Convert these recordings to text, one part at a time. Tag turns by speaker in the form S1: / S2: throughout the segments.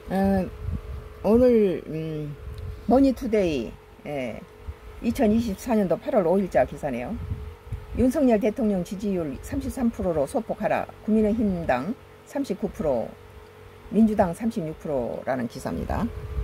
S1: 어, 오늘 머니투데이 2024년도 8월 5일자 기사네요. 윤석열 대통령 지지율 33%로 소폭 하락, 국민의힘당 39%, 민주당 36%라는 기사입니다.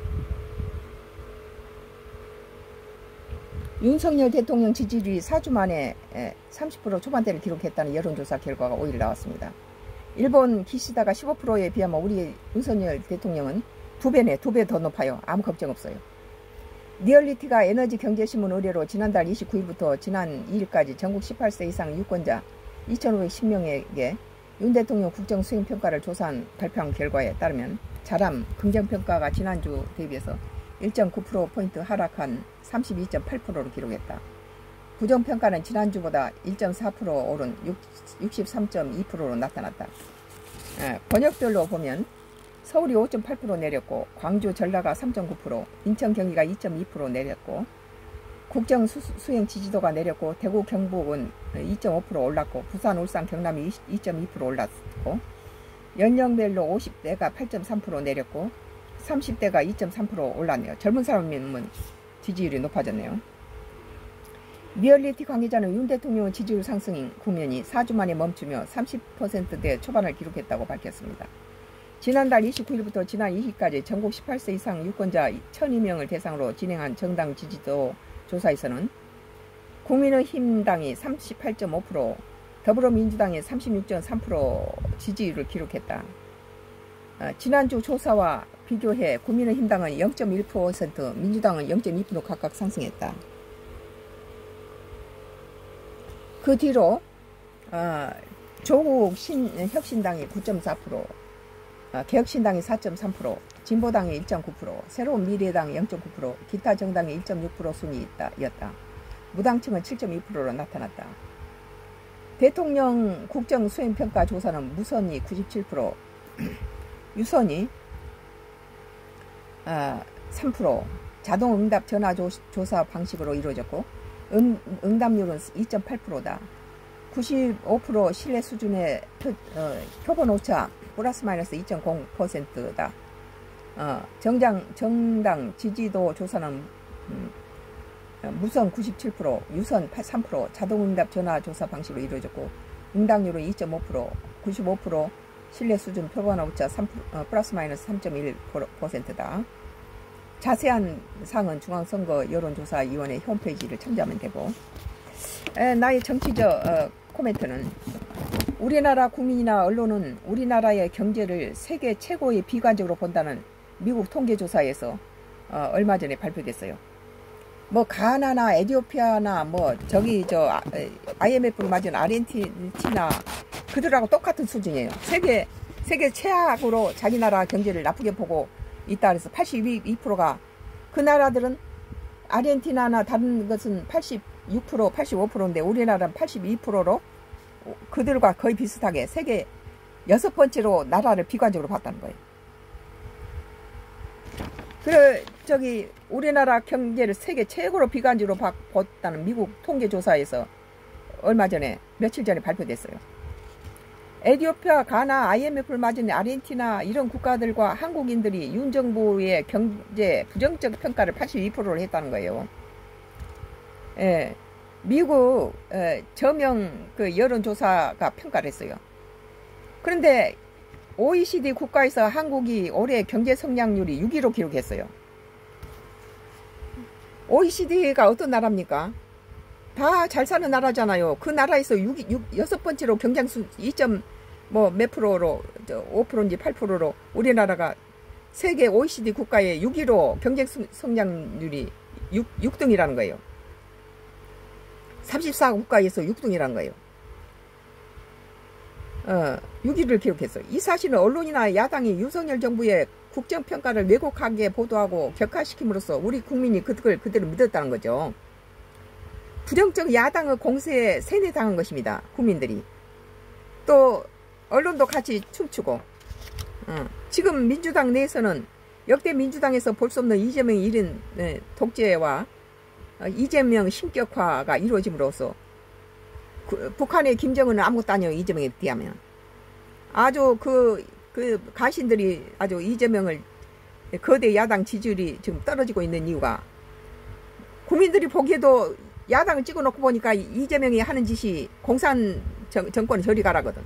S1: 윤석열 대통령 지지율이 4주 만에 30% 초반대를 기록했다는 여론조사 결과가 5일 나왔습니다. 일본 기시다가 15%에 비하면 우리 윤석열 대통령은 2배 더 높아요. 아무 걱정 없어요. 리얼리티가 에너지경제신문 의뢰로 지난달 29일부터 지난 2일까지 전국 18세 이상 유권자 2,510명에게 윤 대통령 국정수행평가를 조사한 발표한 결과에 따르면 잘함, 긍정평가가 지난주 대비해서 1.9%포인트 하락한 32.8%로 기록했다. 부정평가는 지난주보다 1.4% 오른 63.2%로 나타났다. 번역별로 보면 서울이 5.8% 내렸고, 광주, 전라가 3.9%, 인천, 경기가 2.2% 내렸고, 국정 수행 지지도가 내렸고, 대구, 경북은 2.5% 올랐고, 부산, 울산, 경남이 2.2% 올랐고, 연령별로 50대가 8.3% 내렸고, 30대가 2.3% 올랐네요. 젊은 사람은 지지율이 높아졌네요. 리얼리티 관계자는 윤 대통령 지지율 상승 국면이 4주 만에 멈추며 30%대 초반을 기록했다고 밝혔습니다. 지난달 29일부터 지난 2일까지 전국 18세 이상 유권자 1,002명을 대상으로 진행한 정당 지지도 조사에서는 국민의힘당이 38.5%, 더불어민주당이 36.3% 지지율을 기록했다. 지난주 조사와 비교해 국민의힘당은 0.1%, 민주당은 0.2% 각각 상승했다. 그 뒤로 조국 혁신당이 9.4%, 개혁신당이 4.3%, 진보당이 1.9%, 새로운 미래당이 0.9%, 기타 정당이 1.6% 순위였다. 무당층은 7.2%로 나타났다. 대통령 국정수행평가 조사는 무선이 97%, 유선이 3%, 자동응답 전화조사 방식으로 이루어졌고, 응답률은 2.8%다. 95% 신뢰 수준의 표본 오차 플러스 마이너스 2.0%다. 정당 지지도 조사는 무선 97%, 유선 3%, 자동응답 전화조사 방식으로 이루어졌고, 응답률은 2.5%, 95% 신뢰 수준 표본 오차 플러스 마이너스 3.1%다. 자세한 사항은 중앙선거 여론조사위원회 홈페이지를 참조하면 되고, 나의 정치적 코멘트는 우리나라 국민이나 언론은 우리나라의 경제를 세계 최고의 비관적으로 본다는 미국 통계조사에서 얼마 전에 발표됐어요. 뭐 가나나 에티오피아나 IMF를 맞은 아르헨티나 그들하고 똑같은 수준이에요. 세계 최악으로 자기 나라 경제를 나쁘게 보고 있다 그래서 82%가 그 나라들은 아르헨티나나 다른 것은 86%, 85%인데 우리나라는 82%로 그들과 거의 비슷하게 세계 6번째로 나라를 비관적으로 봤다는 거예요. 그래 우리나라 경제를 세계 최고로 비관적으로 봤다는 미국 통계조사에서 며칠 전에 발표됐어요. 에티오피아, 가나, IMF를 맞은 아르헨티나 이런 국가들과 한국인들이 윤 정부의 경제 부정적 평가를 82%를 했다는 거예요. 미국 저명 여론조사가 평가를 했어요. 그런데 OECD 국가에서 한국이 올해 경제 성장률이 6위로 기록했어요. OECD가 어떤 나라입니까? 다 잘 사는 나라잖아요. 그 나라에서 6번째로 경쟁수 2몇 프로로 5%인지 8%로 우리나라가 세계 OECD 국가의 6위로 경제 성장률이 6등이라는 거예요. 34국가에서 6등이라는 거예요. 6위를 기록했어요. 이 사실은 언론이나 야당이 윤석열 정부의 국정평가를 왜곡하게 보도하고 격화시킴으로써 우리 국민이 그걸 그대로 믿었다는 거죠. 부정적 야당의 공세에 세뇌당한 것입니다. 국민들이. 또 언론도 같이 춤추고 지금 민주당 내에서는 역대 민주당에서 볼 수 없는 이재명의 이른 독재와 이재명 신격화가 이루어짐으로써 북한의 김정은은 아무것도 아니에요. 이재명에 비하면. 아주 그 간신들이 아주 이재명을 거대 야당 지지율이 지금 떨어지고 있는 이유가 국민들이 보기에도 야당을 찍어놓고 보니까 이재명이 하는 짓이 공산 정권 저리 가라거든.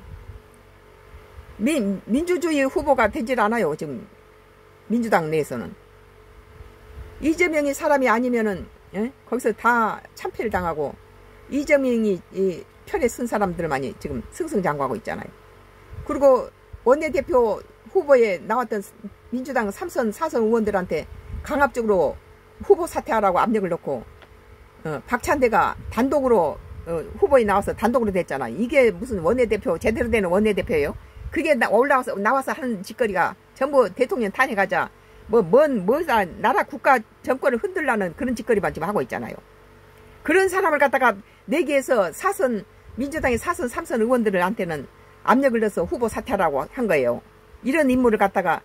S1: 민주주의 후보가 되질 않아요. 지금 민주당 내에서는. 이재명이 사람이 아니면은 거기서 다 참패를 당하고 이재명이 이 편에 쓴 사람들만이 지금 승승장구하고 있잖아요. 그리고 원내대표 후보에 나왔던 민주당 3선 4선 의원들한테 강압적으로 후보 사퇴하라고 압력을 넣고 박찬대가 단독으로 후보에 나와서 단독으로 됐잖아. 이게 무슨 원내대표 제대로 되는 원내대표예요? 그게 나와서 하는 짓거리가 전부 대통령 탄핵하자 나라 국가 정권을 흔들라는 그런 짓거리만 지금 하고 있잖아요. 그런 사람을 갖다가 내기에서 민주당의 4선 3선 의원들한테는 압력을 넣어서 후보 사퇴하라고 한 거예요. 이런 인물을 갖다가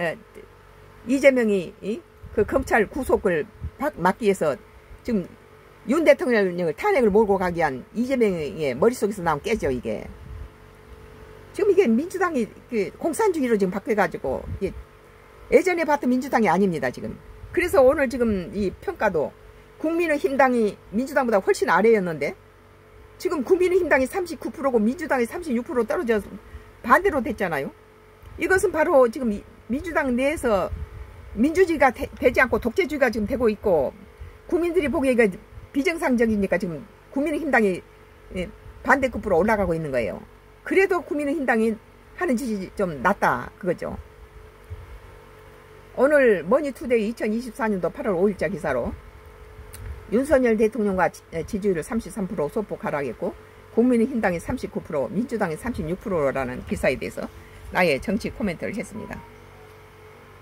S1: 이재명이 그 검찰 구속을 막기 위해서 지금 윤 대통령을 탄핵을 몰고 가기 위한 이재명의 머릿속에서 나온 깨죠. 이게 지금 이게 민주당이 그 공산주의로 지금 바뀌어가지고 예전에 봤던 민주당이 아닙니다. 지금. 그래서 오늘 지금 이 평가도 국민의힘당이 민주당보다 훨씬 아래였는데 지금 국민의힘당이 39%고 민주당이 36% 떨어져서 반대로 됐잖아요. 이것은 바로 지금 민주당 내에서 민주주의가 되지 않고 독재주의가 지금 되고 있고 국민들이 보기에 비정상적이니까 지금 국민의힘당이 반대급부로 올라가고 있는 거예요. 그래도 국민의힘당이 하는 짓이 좀 낫다 그거죠. 오늘 머니투데이 2024년도 8월 5일자 기사로 윤석열 대통령과 지지율을 33% 소폭 하락했고 국민의힘당이 39%, 민주당이 36%라는 기사에 대해서 나의 정치 코멘트를 했습니다.